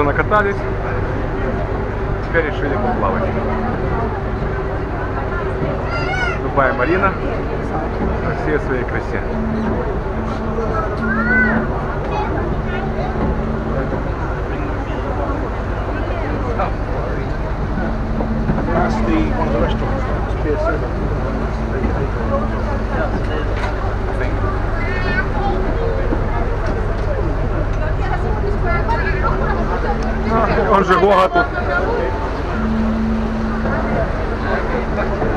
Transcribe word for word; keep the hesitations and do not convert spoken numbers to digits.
накатались, теперь решили поплавать. Дубай Марина во всей своей красе. That's the one of the restaurants. It's Pier seven. Он же Гога тут.